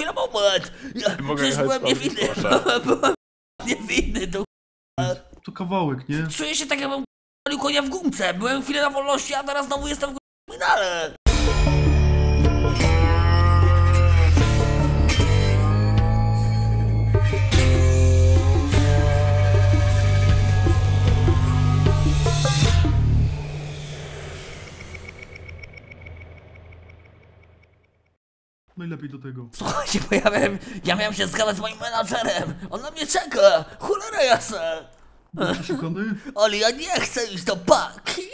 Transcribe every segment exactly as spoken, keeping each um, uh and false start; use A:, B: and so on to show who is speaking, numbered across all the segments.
A: chwila, moment! Ja przecież byłem niewinny, byłem niewinny, to
B: To kawałek, nie?
A: czuję się tak, jakbym k***lił konia w gumce. Byłem chwilę na wolności, a teraz znowu jestem w k***minale.
B: Najlepiej do tego.
A: Słuchajcie, bo ja miałem, ja miałem się zgadać z moim menadżerem. On na mnie czeka. Cholera jasna.
B: Był przeszukany?
A: Ale ja nie chcę iść do paki.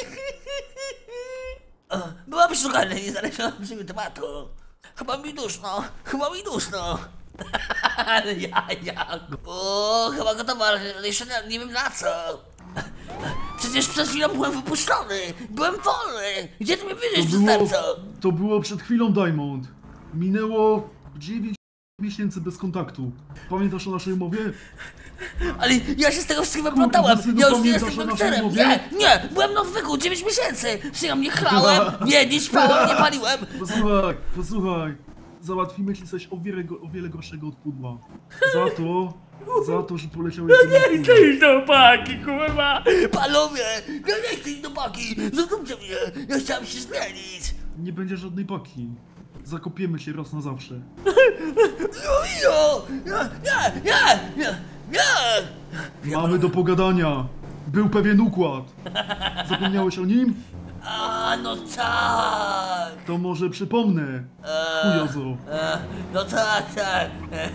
A: Byłam szukany, nie znaleziono przy tematu. Chyba mi duszno, chyba mi duszno. Ale ja, ja, o, chyba gotowa, ale jeszcze nie, nie wiem na co. Przecież przed chwilą byłem wypuszczony, byłem wolny. Gdzie ty mnie widzisz, przestępco?
B: To było przed chwilą, Diamond. Minęło dziewięć miesięcy bez kontaktu. Pamiętasz o naszej umowie?
A: Ale ja się z tego wszystkiego wyplątałem. Ja już nie jestem
B: pamiętasz o naszej
A: gangsterem.
B: umowie?
A: Nie, nie, byłem na odwyku dziewięć miesięcy. Ja nie chlałem, nie, nie śpałem, nie paliłem.
B: Posłuchaj, posłuchaj. Załatwimy ci coś o wiele, go- o wiele gorszego od pudła. Za to, za to, że poleciałeś ze mną w
A: chcę iść do paki, kurwa. Panowie, ja nie chcę iść do paki. Zostawcie mnie, ja chciałem się zmienić.
B: Nie będzie żadnej paki. Zakopiemy się raz na zawsze.
A: Jo, nie, nie, nie, nie, nie.
B: Mamy do pogadania. Był pewien układ. Zapomniałeś o nim?
A: A, no tak.
B: To może przypomnę. Chujozo.
A: E, no tak, tak.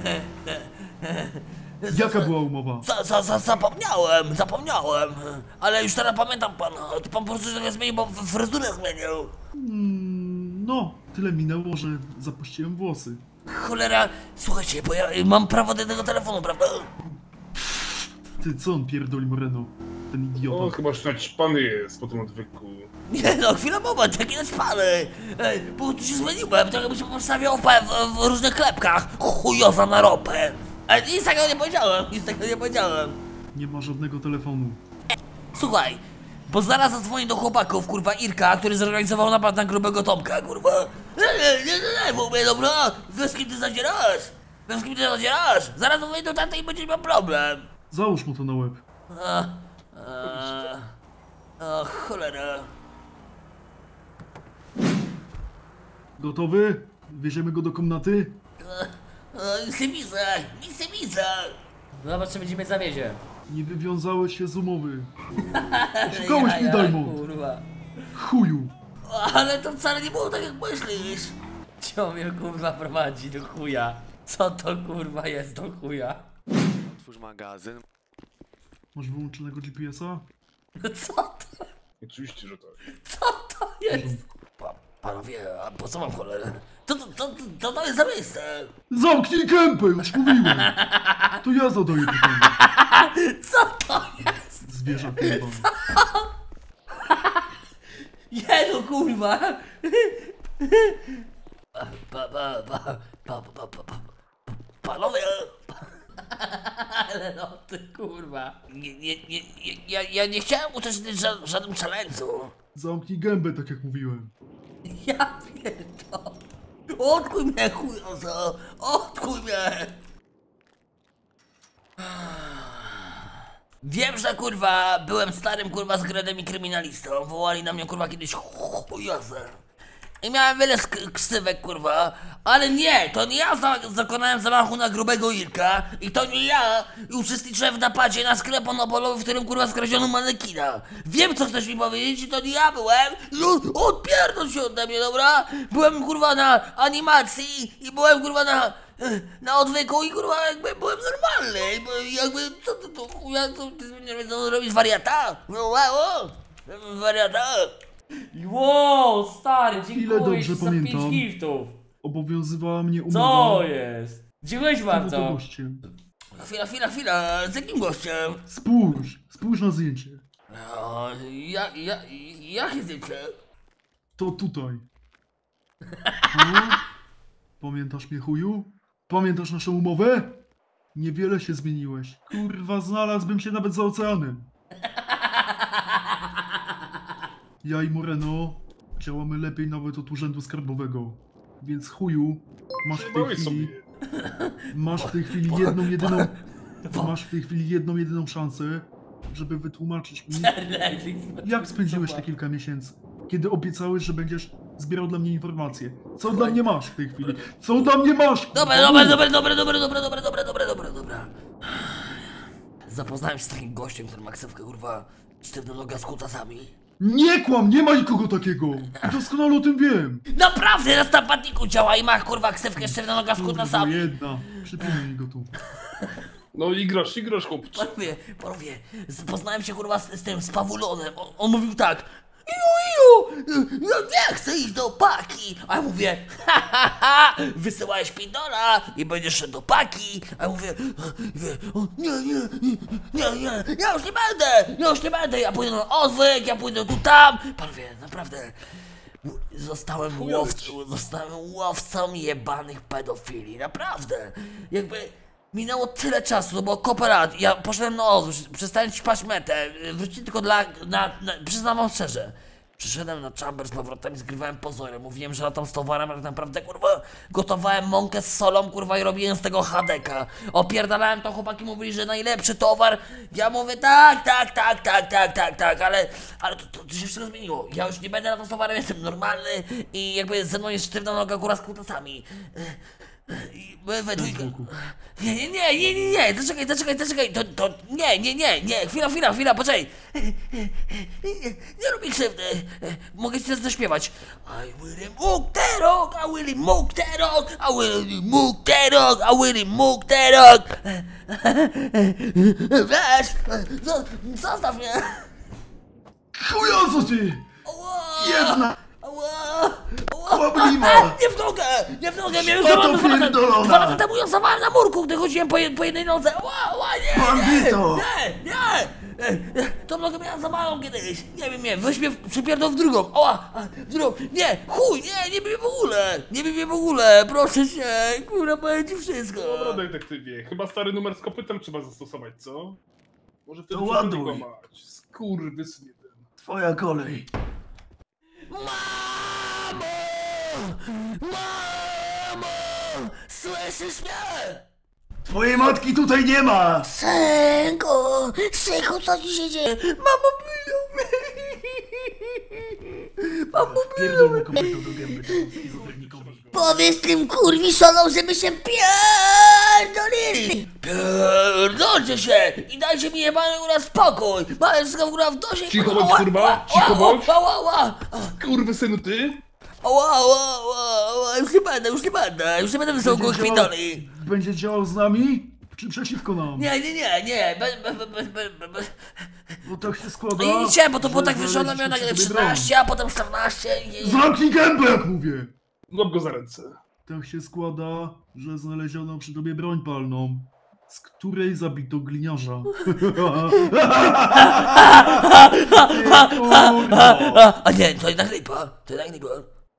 B: Jaka była umowa?
A: Za, za, za, zapomniałem, zapomniałem. Ale już teraz pamiętam pana. To pan po prostu trochę zmienił, bo fryzurę zmienił.
B: Mm, no, tyle minęło, że zapuściłem włosy.
A: Cholera, słuchajcie, bo ja mam prawo do tego telefonu, prawda?
B: Ty, co on pierdoli, Moreno? Ten
C: O,
B: idiota.
C: chyba już naćpany jest po tym odwyku.
A: Nie no, chwila, moment, jaki naćpany. Ej, bo tu się zmieniłem, trochę bym się postawiał w, w, w różnych klepkach. Chujoza na ropę. Ale nic takiego nie powiedziałem, nic takiego nie powiedziałem.
B: Nie ma żadnego telefonu.
A: Słuchaj, bo zaraz zadzwonię do chłopaków, kurwa, Irka, który zorganizował napad na grubego Tomka, kurwa. Nie, nie, nie, nie, nie, w ogóle, dobra? Wiesz, z kim ty zadzierasz? Wiesz, z kim ty zadzierasz? Zaraz zadzwonię do taty i będziesz miał problem.
B: Załóż mu to na łeb.
A: A, a, o, cholera.
B: Gotowy? Wieziemy go do komnaty?
A: O, nic nie widzę, nic nie widzę.
D: Zobaczymy, gdzie mnie zawiezie.
B: Nie wywiązałeś się z umowy. Oszukałeś mnie,
A: ja,
B: Diamond.
A: kurwa.
B: Chuju.
A: Ale to wcale nie było tak, jak myślisz.
D: Cio mnie kurwa prowadzi do chuja. Co to kurwa jest do chuja?
E: Otwórz magazyn.
B: Masz wyłączonego G P S-a?
A: Co to?
C: Oczywiście, że tak.
A: Co to jest? Pa, panowie, a po co mam cholerę? Co to, to, to, to, to jest za miejsce?
B: Zamknij kępę, już mówiłem. To ja zadaję pytanie.
A: Co to jest?
B: Zwierzak kurwa.
A: Nie no kurwa! Pa, pa, pa, pa, pa, pa, pa, pa, panowie!
D: Ale no ty kurwa.
A: Nie, nie, nie, ja, ja nie chciałem uczestniczyć w ża- w żadnym challenge'u.
B: Zamknij gębę, tak jak mówiłem.
A: Ja pierdolę. Odkuj mnie, chujozo! Odkuj mnie! Wiem, że kurwa byłem starym kurwa zgredem i kryminalistą. Wołali na mnie kurwa kiedyś chujozę. I miałem wiele sk- ksywek kurwa. Ale nie, to nie ja za dokonałem zamachu na grubego Irka. I to nie ja uczestniczyłem w napadzie na sklep monopolowy, w którym kurwa skradziono manekina. Wiem, co chcesz mi powiedzieć i to nie ja byłem. No, odpierdol się ode mnie, dobra? Byłem kurwa na animacji i byłem kurwa na... na odwyku i kurwa jakby byłem normalny, bo jakby co to to chuja, co ty nie wiem co robisz, wariata? No wow, wariata.
D: Wow, stary, dziękuję
B: Ile dobrze
D: ci za
B: pamiętam.
D: pięć giftów.
B: Obowiązywała mnie umowa.
D: Co jest? Dziękuję ci
B: Z tym oto
D: bardzo.
B: gościem.
A: Chwila, chwila, chwila, z jakim gościem?
B: Spójrz, spójrz na zdjęcie.
A: No, ja, ja, jakie zdjęcie?
B: To tutaj. No? Pamiętasz mnie, chuju? Pamiętasz naszą umowę? Niewiele się zmieniłeś. Kurwa, znalazłbym się nawet za oceanem. Ja i Moreno działamy lepiej nawet od urzędu skarbowego. Więc chuju, masz w tej
C: Przejmowałeś
B: chwili
C: sobie.
B: Masz w tej chwili jedną, jedyną... Masz w tej chwili jedną, jedyną szansę, żeby wytłumaczyć mi, jak spędziłeś te kilka miesięcy, kiedy obiecałeś, że będziesz zbierał dla mnie informacje. Co dla mnie masz w tej chwili? Co dla mnie masz?
A: Dobra, dobra, dobra, dobra, dobra, dobra, dobra, dobra, dobra, dobra, dobra. Zapoznałem się z takim gościem, który ma ksywkę, kurwa, sztywnonoga z kutasami.
B: Nie kłam, nie ma nikogo takiego! Doskonale o tym wiem!
A: Naprawdę na stapatniku działa i ma, kurwa, ksywkę sztywnonoga z
B: Kurwa
A: kutasami.
B: jedna, przypomnij mi go tu.
C: No igrasz, igrasz, chłopcze.
A: Panowie, panowie, z- poznałem się, kurwa, z, z tym, z Pawulonem. On, on mówił tak. Iu, iu, ja nie chcę iść do paki. A ja mówię, ha, ha, ha, wysyłałeś pindola i będziesz szedł do paki. A ja mówię, mówię o, nie, nie, nie, nie, nie, ja już nie będę, ja już nie będę. Ja pójdę na odwyk, ja pójdę tu, tam. Panowie, naprawdę, u- zostałem łowcą, zostałem łowcą jebanych pedofili, naprawdę. Jakby... Minęło tyle czasu, to było kopę lat. Ja poszedłem na odwrót, przestałem ćpać metę. Wróciłem tylko dla. Na, na, przyznam wam szczerze. Przyszedłem na chamber z powrotem i zgrywałem pozory. Mówiłem, że latam z towarem, ale tak naprawdę, kurwa, gotowałem mąkę z solą, kurwa, i robiłem z tego hadeka. Opierdalałem to, chłopaki mówili, że najlepszy towar. Ja mówię, tak, tak, tak, tak, tak, tak, tak, ale, ale to, to, to się wszystko zmieniło. Ja już nie będę latam z towarem, jestem normalny i jakby ze mną jest sztywna noga, góra z kutasami. I my we dwójkę... Nie, nie, nie, nie, nie, nie, zaczekaj, zaczekaj, zaczekaj, to, to, nie, nie, nie, nie, chwila, chwila, chwila, poczekaj. Nie, nie robię krzywdy, mogę ci teraz zaśpiewać. I will move that rock, I will move that rock, I will move that rock, I will move that rock. Weź, zo- zostaw mnie.
B: Chuja, co ty! Jedna!
A: Ała, ała.
B: Kłabliwa!
A: A, nie w nogę! Nie w nogę! Miałem
B: Szmato
A: złamane dwa lata,
B: pierdolona!
A: dwa lata temu ją złamałem na murku, gdy chodziłem po, jed, po jednej nodze. Ła, ła, nie!
B: Bandyto!
A: Nie, nie! nie. Tą nogę miałem za małą kiedyś. Nie wiem, nie. Weź mnie, przypierdol w drugą. Oła, a, w drugą. Nie, chuj, nie, nie bij mnie w ogóle. Nie bij mnie w ogóle, proszę cię. Kurwa, powiem ci wszystko.
C: Dobra, detektywie, chyba stary numer z kopytem trzeba zastosować, co? Może wtedy
B: To
C: przestanie
B: ładuj.
C: kłamać. Skurwysyn jeden.
B: Twoja kolej.
A: Mamo! Mamo! Słyszysz mnie?
B: Twojej matki tutaj nie ma!
A: Synku! Synku, co ci się dzieje? Mamo, biją mnie! Mamo,
B: Pierdol mu kopyto do gęby temu schizofrenikowi.
A: powiedz tym kurwiszonom, żeby się pierdolili! Pierdolcie się! I dajcie mi jebany u nas spokój! Mamy wszystko w górę w dosie!
C: Cicho bądź, kurwa! Cicho bądź!
A: Ała, ała!
C: Skurwysynu ty!
A: Ała, ała, ała, ała! Już nie będę, już nie będę! Już nie będę wysyłał kogoś
B: Będzie działał-
A: pindoli!
B: Będzie działał z nami? Czy przeciwko nam?
A: Nie, nie, nie, nie! Be, be, be, be, be, be, be.
B: Bo tak się składa.
A: No i nie, bo to było
B: że
A: tak wyszło, miał nagle
B: znaleźliśmy sobie
A: trzynaście, a potem czternaście i...
B: broń. Zamknij gębę, jak mówię!
C: Łap go za ręce.
B: Tak się składa, że znaleziono przy tobie broń palną, z której zabito gliniarza. Ty kurwa.
A: A, a nie, to jednak lipa, to jednak lipa.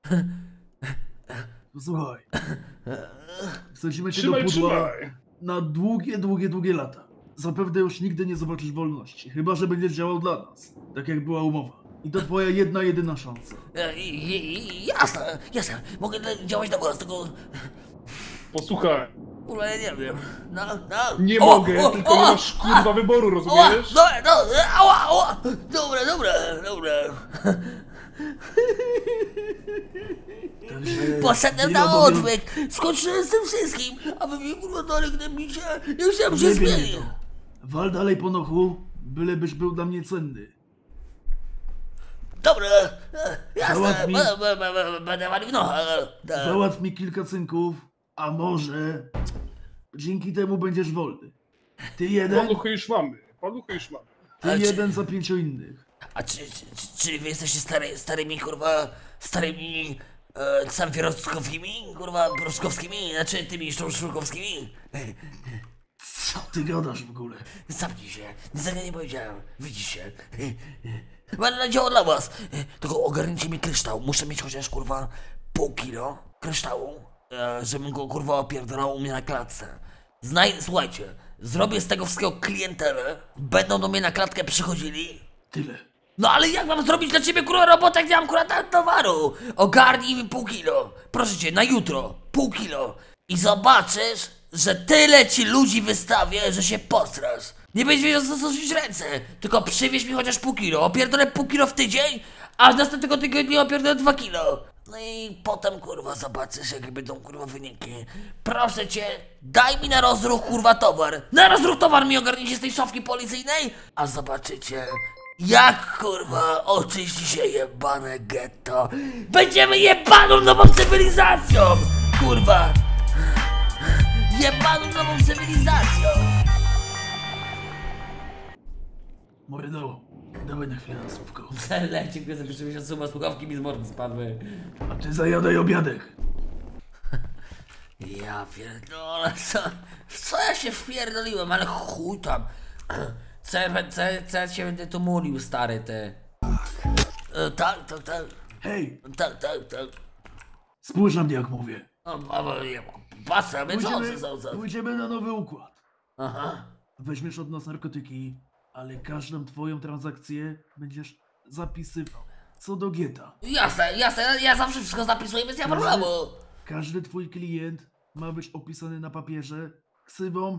B: Słuchaj. Wsadzimy cię
C: Trzymaj,
B: do pudła
C: trzymaj!
B: na długie, długie, długie lata. Zapewne już nigdy nie zobaczysz wolności, chyba że będziesz działał dla nas, tak jak była umowa. I to twoja jedna, jedyna szansa.
A: E, i- i- i- Jasne, jasne, mogę dla- działać na głos, tylko...
C: Posłuchaj,
A: Kurwa, ja nie wiem. No, no.
C: nie
A: O,
C: mogę,
A: o,
C: tylko
A: o,
C: nie masz kurwa wyboru,
A: Ała,
C: rozumiesz?
A: dobra, dobra, ała, ała. Dobra, dobra, dobra.
B: Także
A: Poszedłem
B: nie
A: na
B: obowią-
A: odwyk, skończyłem z tym wszystkim, a wy mnie kurwa dalej gnębicie, ja już się
B: Nie wiem,
A: zmienił.
B: to. Wal dalej po nochu, bylebyś był dla mnie cenny.
A: Dobra, e, jasne,
B: Załatw mi-
A: b- b- b- b- będę walił no, ale... da.
B: Załatw mi kilka cynków, a może dzięki temu będziesz wolny. Ty jeden,
C: Paluchy już mamy, paluchy już mamy.
B: ty
A: Ale czy-
B: jeden za pięciu innych.
A: A czy, czy, czy, czy wy jesteście stary, starymi, kurwa, starymi e, samfierowskowskimi, kurwa, proszkowskimi, znaczy tymi szurkowskimi?
B: Co ty gadasz w ogóle?
A: Zamknij się, nic takiego nie powiedziałem, widzicie? Będę na dzieło dla was, tylko ogarnijcie mi kryształ, muszę mieć chociaż, kurwa, pół kilo kryształu, e, żebym go, kurwa, opierdolał u mnie na klatce. Znaj, słuchajcie, zrobię z tego wszystkiego klientelę, będą do mnie na klatkę przychodzili.
B: Tyle.
A: No ale jak mam zrobić dla ciebie, kurwa, robotę, jak nie mam, kurwa, tam towaru? Ogarnij mi pół kilo. Proszę cię, na jutro. Pół kilo. i zobaczysz, że tyle ci ludzi wystawię, że się posrasz. Nie będziesz wiedział, co zastosować ręce, tylko przywieź mi chociaż pół kilo. Opierdolę pół kilo w tydzień, a z następnego tygodnia opierdolę dwa kilo. No i potem, kurwa, zobaczysz, jakie będą, kurwa, wyniki. Proszę cię, daj mi na rozruch, kurwa, towar. Na rozruch towar mi ogarnijcie z tej szafki policyjnej, a zobaczycie, jak, kurwa, oczyści się jebane getto. Będziemy jebaną nową cywilizacją, kurwa. Jebaną nową cywilizacją.
B: Mordo, dawaj na chwilę na słówko.
D: Leci, gdy zapiszę się suma, słuchawki mi z mordy spadły.
B: A ty zajadaj obiadek.
A: Ja pierdolę, co, co ja się wpierdoliłem, ale chuj tam.
D: Co, co, co ja się będę tu mulił, stary, ty?
A: E, tak, tak, tak,
B: Hej,
A: tak, tak, tak.
B: spójrz na mnie jak mówię.
A: O, o, nie, patrzę, a co
B: Pójdziemy,
A: co, co?
B: pójdziemy na nowy układ.
A: Aha.
B: Weźmiesz od nas narkotyki, ale każdą twoją transakcję będziesz zapisywał. Co do geta.
A: Jasne, jasne, ja zawsze wszystko zapisuję, więc nie ma problemu.
B: Każdy twój klient ma być opisany na papierze ksywą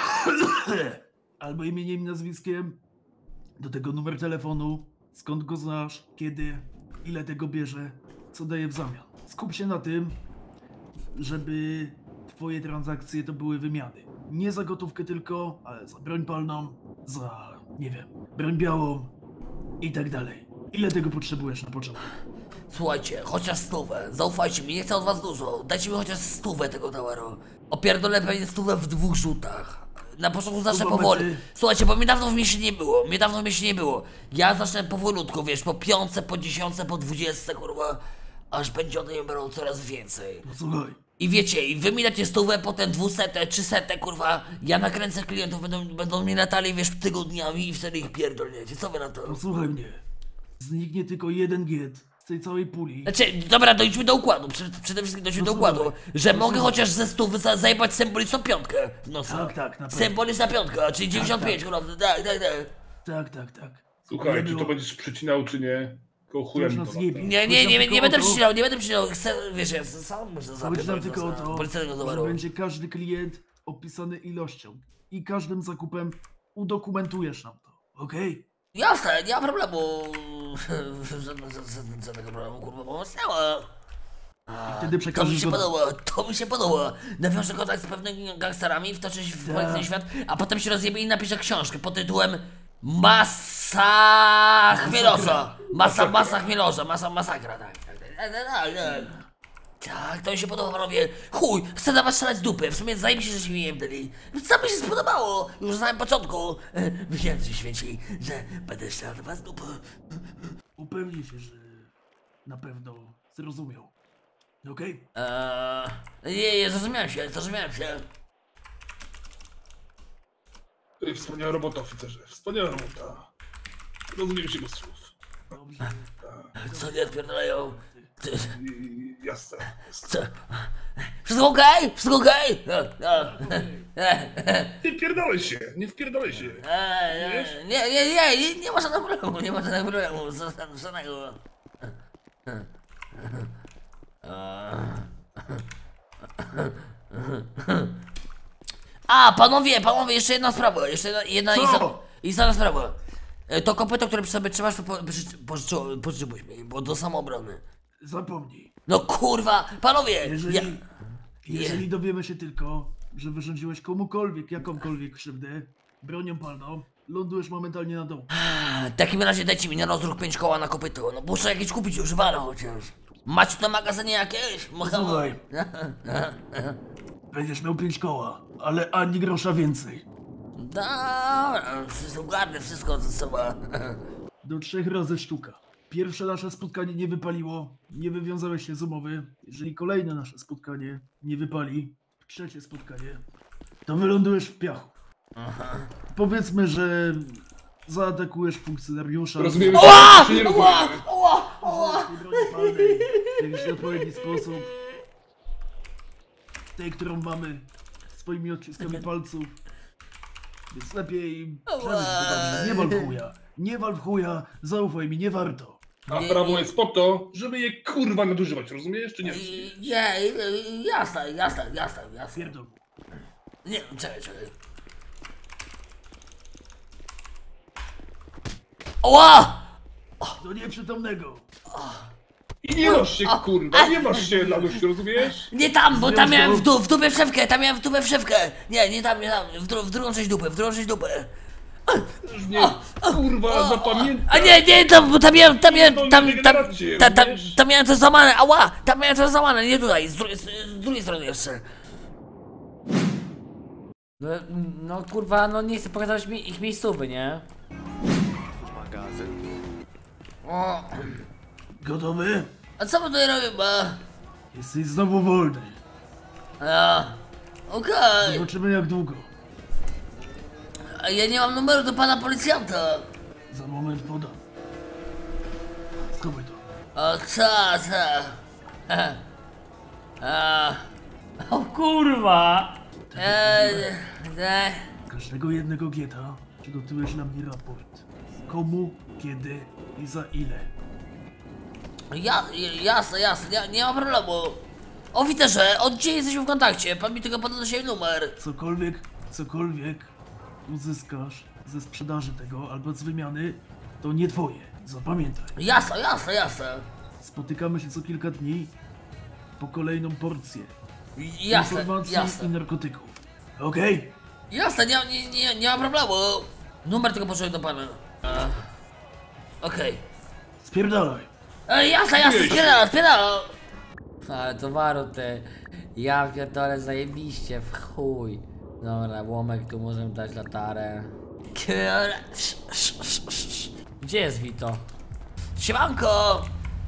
B: albo imieniem i nazwiskiem. Do tego numer telefonu, skąd go znasz, kiedy, ile tego bierze, co daje w zamian. Skup się na tym, żeby twoje transakcje to były wymiany. Nie za gotówkę tylko, ale za broń palną, za, nie wiem, broń białą i tak dalej. Ile tego potrzebujesz na początek?
A: Słuchajcie, chociaż stówę, zaufajcie mi, nie chcę od was dużo. Dajcie mi chociaż stówę tego towaru. Opierdolę pewnie stówę w dwóch rzutach. Na początku zacznę
B: Stuwa
A: powoli.
B: mety.
A: Słuchajcie, bo mnie dawno w mieście nie było, mnie dawno w mieście nie było. Ja zacznę powolutku, wiesz, po piątce, po dziesiątce, po dwudziestce, kurwa. Aż będzie ode mnie brał coraz więcej.
B: No słuchaj,
A: I wiecie, i wy mi dacie stówę, potem dwusetę, trzysetę, kurwa. Ja nakręcę klientów, będą, będą mnie latali, wiesz, tygodniami i wtedy ich pierdolniecie. Co wy na to?
B: posłuchaj mnie. Zniknie tylko jeden get z tej całej puli.
A: Znaczy, dobra, dojdźmy do układu, Prze przede wszystkim dojdźmy do
B: Posłuchaj,
A: układu, że mogę
B: posłuchaj.
A: chociaż ze stówy za zajebać symboliczną piątkę w nosa.
B: Tak, tak, na pewno.
A: Symboliczna piątka, czyli dziewięćdziesiąt pięć, kurwa, tak, tak, tak.
B: Tak, tak, tak.
C: Słuchaj,
B: Nie
C: czy to
B: było.
C: będziesz przycinał, czy nie? Koło chuja
B: Ktoś
C: mi
B: nas
C: to
B: jebie.
A: Nie, nie, nie, nie, nie będę przycinał, nie będę przycinał, chcę, wiesz, ja sam muszę
B: Chodzi nam
A: zapierdolić
B: tylko o
A: nosa
B: to,
A: policyjnego
B: że
A: towaru.
B: będzie każdy klient opisany ilością i każdym zakupem udokumentujesz nam to, okej?
A: Jasne, nie ma problemu. Żadnego- żadnego- Żadnego problemu, kurwa, pomocniała.
B: Wtedy
A: To mi
B: przekażesz
A: się
B: go...
A: podoba, to mi się podoba. Nawiążę kontakt z pewnymi gangsterami, wtoczę się w
B: Tak.
A: policyjny świat, a potem się rozjebie i napiszę książkę pod tytułem Masa Chmielosa. Masa, masa Chmielosa, masa masakra, tak, tak, tak, tak, tak, tak. Tak, to mi się podoba, panowie. Chuj, chcę na was strzelać z dupy. W sumie zajebiście, że się mi nie dali. Co mi się spodobało? Już na samym początku. Wiedziałem, że świeci, że będę strzelał na was z dupy.
B: Upewnij się, że na pewno zrozumiał. Okej?
A: Eee, nie, nie, zrozumiałem się, zrozumiałem się.
C: Ej, Wspaniała robota, oficerze. Wspaniała robota. Rozumiem się bez słów.
B: Dobrze.
A: Co nie odpierdalają? Ty,
C: I, jasne. jasne.
A: co? Wszystko okej? Wszystko okej? No, no.
C: Nie wpierdolaj się, nie wpierdolaj się.
A: Eee, nie, nie, nie, nie, nie ma żadnego problemu, nie ma żadnego problemu, żadnego- żadnego. A, panowie, panowie, jeszcze jedna sprawa, jeszcze jedna, jedna
B: Co?
A: istotna, istotna sprawa. E, To kopyto, które przy sobie trzymasz, to po- pożyczy- pożyczyło- pożyczyłeś mi, bo do samoobrony.
B: Zapomnij.
A: No kurwa, panowie!
B: Jeżeli,
A: Ja...
B: jeżeli dowiemy się tylko, że wyrządziłeś komukolwiek, jakąkolwiek krzywdę, bronią palną, lądujesz momentalnie na dołu.
A: W takim razie dajcie mi na rozruch pięć koła na kopyto, no muszę jakieś kupić używane chociaż. Macie to magazynie jakieś? Może-
B: Słuchaj. Będziesz miał pięć koła, ale ani grosza więcej.
A: Dobra, wszystko garnę, wszystko ze sobą.
B: Do trzech razy sztuka. Pierwsze nasze spotkanie nie wypaliło, nie wywiązałeś się z umowy. Jeżeli kolejne nasze spotkanie nie wypali, trzecie spotkanie, to wylądujesz w piachu. Powiedzmy, że zaatakujesz funkcjonariusza.
C: Rozumiemy,
A: Ła!
C: że się nie rozumiemy.
A: Ła! Ła!
B: tej broni palnej w jakiś odpowiedni sposób. Tej, którą mamy swoimi odciskami palców. Więc lepiej przemyśl to dobrze. Nie wal w chuja. Nie wal w chuja. Zaufaj mi, nie warto.
C: A
A: Nie,
C: prawo
A: nie.
C: jest po to, żeby je kurwa nadużywać, rozumiesz czy nie? rozumiesz?
A: Nie, jasne, jasne, jasne, jasne.
B: Pierdol.
A: Nie, czekaj, czekaj. Oła!
B: Do nieprzytomnego.
C: I nie masz się kurwa, nie masz się dla gości, rozumiesz?
A: Nie tam, bo tam
B: Zwiąż
A: miałem
B: go.
A: w, du w dupę wszewkę, tam miałem w dupę wszewkę. Nie, nie tam, nie tam, w, dru w drugą część dupy, w drugą część dupy.
C: Już mnie kurwa zapamiętaj.
A: A nie, nie, tam, bo tam miałem, tam miałem, tam, tam,
C: Regenerację,
A: tam, tam,
C: rozumiesz?
A: tam miałem to złamane, ała, tam miałem to złamane, nie tutaj, z, dru z, z drugiej strony jeszcze.
D: No, no kurwa, no nie chcę pokazać mi ich miejscowy, nie?
E: Otwórz magazyn.
A: O,
B: Gotowy?
A: a co my tutaj robimy?
B: Jesteś znowu wolny.
A: A, okej,
B: Zobaczymy jak długo.
A: a ja nie mam numeru do pana policjanta.
B: Za moment podam. Schowaj to.
A: O, co, co? A,
D: O kurwa!
A: eee, e,
B: Z każdego jednego gieta przygotujesz na mnie raport. Komu, kiedy i za ile.
A: ja, jasne, jasne, nie, nie ma problemu. Oficerze, od dzisiaj jesteśmy w kontakcie, pan mi tylko poda do siebie numer.
B: Cokolwiek, cokolwiek uzyskasz ze sprzedaży tego albo z wymiany, to nie twoje. Zapamiętaj.
A: Jasne, jasne, jasne.
B: Spotykamy się co kilka dni po kolejną porcję
A: Jasne,
B: informacji i
A: jasne.
B: narkotyków. Okej?
A: Jasne, nie, nie, nie, nie ma problemu. Numer tylko potrzebuję do pana. E, Okej.
B: Spierdalaj.
A: E, jasne, jasne, spierdala, spierdala.
D: Ale towaru ty, ja pierdolę zajebiście, w chuj. Dobra, łomek tu możemy dać latarę.
A: Kurde.
D: Gdzie jest Vito?
A: Siemanko.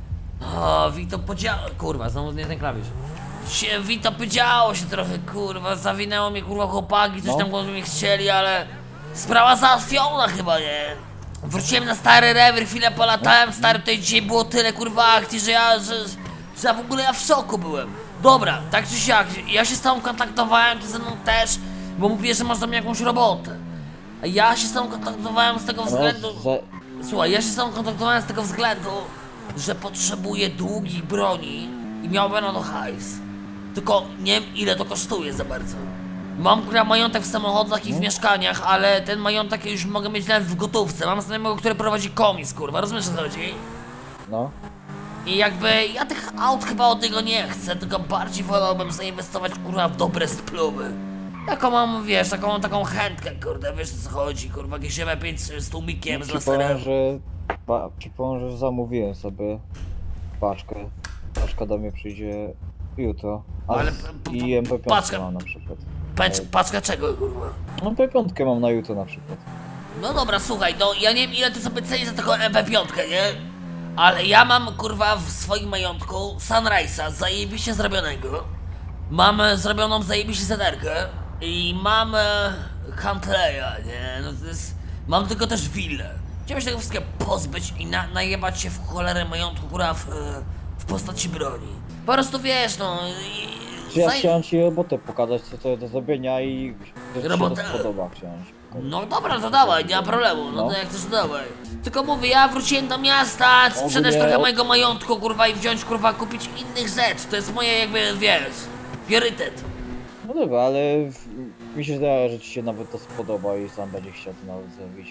A: O, Wito podziało,
D: Kurwa, znowu nie ten klawisz.
A: się, Wito podziało się trochę, kurwa, zawinęło mnie, kurwa, chłopaki, coś tam mnie chcieli, ale sprawa załatwiona chyba, nie? Wróciłem na stary rewir, chwilę polatałem, stary, tutaj dzisiaj było tyle, kurwa, akcji, że ja, że, że ja w ogóle ja w szoku byłem. Dobra, tak czy siak, ja się z tobą kontaktowałem, ty ze mną też, bo mówię, że masz do mnie jakąś robotę. A ja się z tobą kontaktowałem z tego względu... Słuchaj, ja się z tobą kontaktowałem z tego względu, że potrzebuję długich broni i miałbym na to hajs. Tylko nie wiem ile to kosztuje za bardzo. Mam kurwa majątek w samochodach i w mieszkaniach, ale ten majątek już mogę mieć nawet w gotówce. Mam znajomego, który prowadzi komis, kurwa, rozumiesz o co chodzi?
F: No.
A: I jakby ja tych aut chyba od niego nie chcę, tylko bardziej wolałbym zainwestować kurwa w dobre spluwy. Taką mam, wiesz, taką taką chętkę, kurde, wiesz o co chodzi, kurwa, jakieś M pięć z tłumikiem, z
F: Ci powiem,
A: laserem.
F: że... Pa, ci powiem, że zamówiłem sobie paczkę. Paczka do mnie przyjdzie jutro. A
A: Ale
F: z-
A: p- p-
F: I M P pięć
A: paczka-
F: mam na przykład.
A: Pecz, paczka czego, kurwa?
F: M P pięć mam na jutro na przykład.
A: No dobra, słuchaj, no ja nie wiem ile ty sobie cenisz za taką M P pięć, nie? Ale ja mam kurwa w swoim majątku Sunrise'a zajebiście zrobionego. Mam e, zrobioną zajebiście sederkę i mam e, Huntleya, nie? No to jest... Mam tylko też willę. Chciałem się tego wszystkiego pozbyć i na, najebać się w cholerę majątku kurwa w, e, w postaci broni. Po prostu wiesz, no... I,
F: Czy ja
A: zaj-
F: chciałem ci robotę pokazać, co to jest do zrobienia i... że ci
A: Robotę?
F: się to spodoba, chciałem ci pokazać.
A: No dobra, to dawaj, nie ma problemu, no,
F: No.
A: to jak chcesz, to dawaj. Tylko mówię, ja wróciłem do miasta, sprzedać
F: Ogólnie-
A: trochę mojego majątku, kurwa, i wziąć, kurwa, kupić innych rzeczy. To jest moje, jakby, wiesz, priorytet.
F: No dobra, ale w- mi się zdaje, że ci się nawet to spodoba i sam będziesz chciał to nawet zrobić.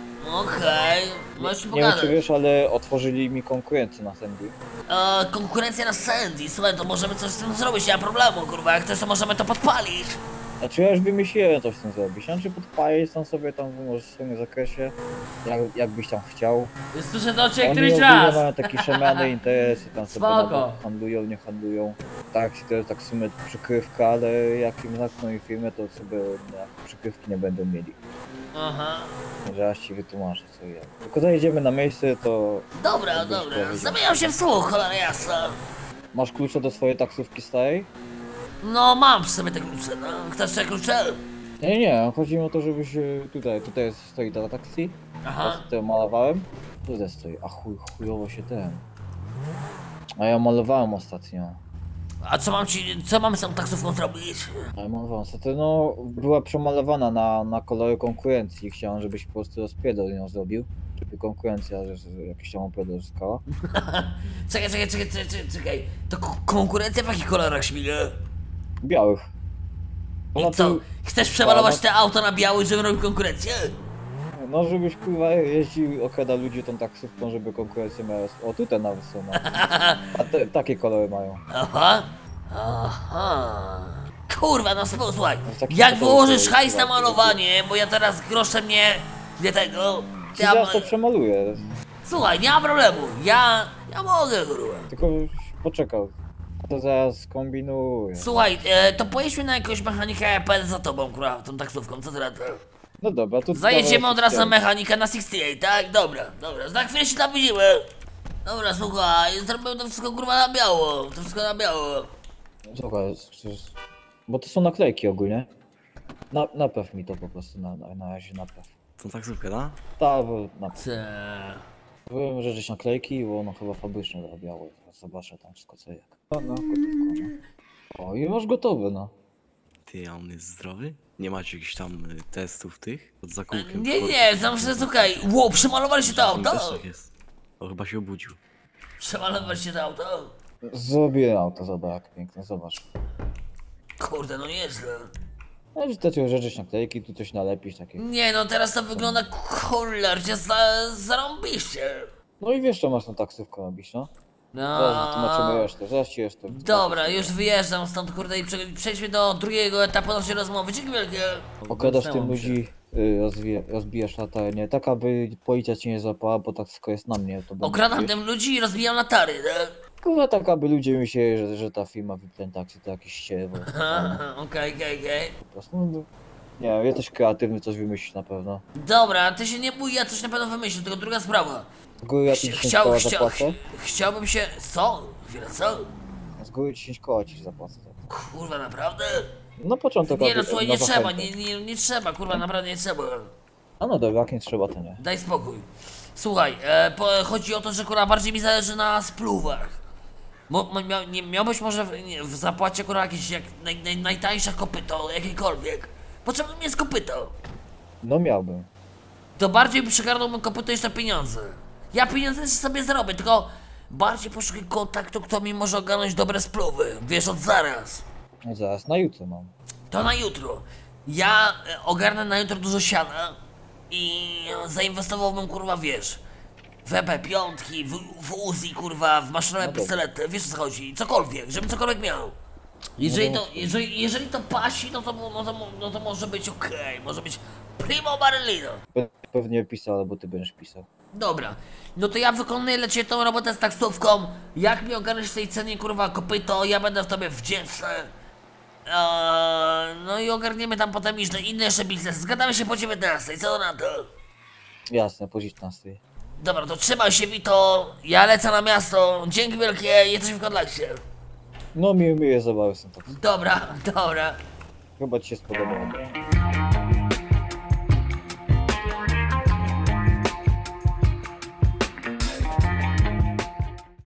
A: Okej, możesz mi
F: Nie wiem czy
A: pogadać.
F: wiesz, ale otworzyli mi konkurencję na Sandy.
A: E, konkurencja na Sandy, słuchaj, to możemy coś z tym zrobić, nie ma problemu, kurwa, jak chcesz, to możemy to podpalić.
F: Znaczy ja już wymyśliłem coś z tym zrobić, znaczy podpalić tam sobie tam możesz w swoim zakresie, jak, jakbyś tam chciał.
D: Słyszę to cię
F: Oni
D: któryś
F: ogólnie
D: raz!
F: mają takie szemiany interesy, tam sobie
D: Spoko.
F: nawet handlują, nie handlują. Tak, to jest tak w sumie przykrywka, ale jak im zamkną im firmę, to sobie na przykrywki nie będą mieli.
A: Aha.
F: Zaraz ci wytłumaczę co i jak. Tylko zajedziemy na miejsce, to...
A: Dobra,
F: jakbyś
A: dobra,
F: powiedział.
A: zamieniam się w słuch, cholera jasna.
F: Masz klucze do swojej taksówki starej?
A: No, mam przy sobie te klucze, no, chcesz te klucze?
F: Nie, nie, nie, chodzi mi o to, żebyś e, tutaj, tutaj jest, stoi ta taksi.
A: Aha.
F: Ja tutaj malowałem. Tutaj stoi, a chuj, chujowo się ten. A ja malowałem ostatnio.
A: A co mam ci, co mamy z tą taksówką zrobić?
F: A ja malowałem ostatnio, no była przemalowana na, na kolory konkurencji. Chciałem, żebyś po prostu rozpierdol ją zrobił. żeby konkurencja, że, że jakieś tam opłady uzyskała.
A: Czekaj, czekaj, czekaj, czekaj, czekaj. To ko- konkurencja w jakich kolorach śmiga?
F: Białych.
A: I co? Chcesz przemalować te auto na biały, żeby robić konkurencję?
F: No żebyś kurwa jeździł, okrada ludzi tą taksówką, żeby konkurencja miała... O tutaj nawet są, no. A te, takie kolory mają.
A: Aha. Aha. Kurwa, no słuchaj,
F: taki
A: jak
F: kolor,
A: wyłożysz
F: który
A: hajs na
F: chyba-
A: malowanie, bo ja teraz groszem nie... Nie tego...
F: Ci
A: Ja,
F: zaraz to przemaluję,
A: słuchaj, nie ma problemu, ja... Ja mogę, kurwa.
F: tylko poczekał. To zaraz kombinuję.
A: Słuchaj, e, to pojedźmy na jakąś mechanikę, ja pojadę za tobą, kurwa, tą taksówką, co ty na to?
F: No dobra, to...
A: Zajedziemy od razu na
F: me...
A: mechanikę na sześćdziesiąt osiem, tak? Dobra, dobra, za chwilę się tam widzimy. Dobra, słuchaj, zrobiłem to wszystko kurwa na biało, to wszystko na biało.
F: Słuchaj, przecież... Bo to są naklejki ogólnie. Na, napraw mi to po prostu, na, na, na razie napraw.
E: To taksówkę, da?
F: Tak, bo napraw.
A: Ce.
F: Byłem rzeczyć naklejki, bo ono chyba fabryczne robiało. Zobaczę tam wszystko co jak. No, no, gotówko, no. O, i masz gotowe, no.
E: Ty, a on jest zdrowy? Nie macie jakichś tam y, testów tych? Pod zakółkiem?
A: Nie, nie, zawsze słuchaj, ło, przemalowaliście to auto?
E: Też tak jest. O, chyba się obudził.
A: Przemalowaliście to auto?
F: Zrobiłem auto, zobacz jak piękne, zobacz.
A: Kurde, no nieźle.
F: No i wtedy rzeczyć naklejki, tu coś nalepisz takie.
A: Nie no, teraz to wygląda cholernie za, zarąbiście.
F: No i wiesz co masz tą taksówkę robić, no? Zaraz wytłumaczymy resztę, zaraz ci resztę.
A: Dobra, już wyjeżdżam stąd, kurde, i prze- przejdźmy do drugiego etapu naszej rozmowy. Dzięki wielkie.
F: Okradasz tym
D: Zamknęło się.
F: ludzi, y, rozwija, rozbijasz latarnię, tak aby policja cię nie złapała, bo taksówka jest na mnie. To będzie,
A: Okradam
F: wiesz?
A: tym ludzi i rozbijam latary, tak?
F: Kurwa, tak aby ludzie myśleli, że, że ta firma Wypleń Taxi to jakieś ścierwo.
A: Aha, Okej, okej, okej.
F: Po prostu, no, nie wiem, jesteś kreatywny, coś wymyślisz na pewno.
A: Dobra, ty się nie bój, ja coś na pewno wymyślę, tylko druga sprawa.
F: Z góry ja
A: Chci-
F: ci dziesięć
A: Chciał,
F: koła
A: chcia,
F: zapłacę.
A: chciałbym się... Co? Chwilę, co?
F: Z góry dziesięć koła ci zapłacę. za to.
A: Kurwa, naprawdę?
F: No początek.
A: Nie no,
F: aby-
A: słuchaj, nie
F: nowa
A: trzeba,
F: chętka.
A: nie, nie, nie trzeba, kurwa, naprawdę nie trzeba.
F: A no dobra, jak nie trzeba, to nie.
A: Daj spokój. Słuchaj, e, po, chodzi o to, że kurwa bardziej mi zależy na spluwach. Mo, mo, mia, nie, miałbyś może w, nie, w zapłacie kurwa jakieś jak naj, naj, najtańsze kopyto, jakiekolwiek. Potrzebne mi jest kopyto.
F: No miałbym.
A: To bardziej przygarnąłbym kopyto niż na pieniądze. Ja pieniądze sobie zrobię, tylko bardziej poszukuję kontaktu, kto mi może ogarnąć dobre spluwy. Wiesz, od zaraz.
F: No zaraz, na jutro mam.
A: To na jutro. Ja e, ogarnę na jutro dużo siana i zainwestowałbym, kurwa, wiesz, w E P pięć, w, w Uzi, kurwa, w maszynowe
F: No dobra.
A: pistolety, wiesz o co chodzi, cokolwiek, żebym cokolwiek miał. Jeżeli
F: No
A: to, jeżeli, jeżeli to pasi, no to, no to, no to może być okej, może być primo barellino.
F: Pe- Pewnie pisał, albo ty będziesz pisał.
A: Dobra, no to ja wykonuję dla ciebie tą robotę z taksówką. Jak mi ogarniesz w tej cenie, kurwa, kopyto, ja będę w tobie wdzięczny. Eee, no i ogarniemy tam potem inne, inne jeszcze biznes. Zgadamy się po dziewiętnastej, co na to?
F: Jasne, po dziewiętnastej.
A: Dobra, to trzymaj się, Vito. Ja lecę na miasto. Dzięki wielkie, jesteśmy w kontakcie.
F: No miłe, miłe zabawy są tak.
A: Dobra, dobra.
F: Chyba ci się spodobało.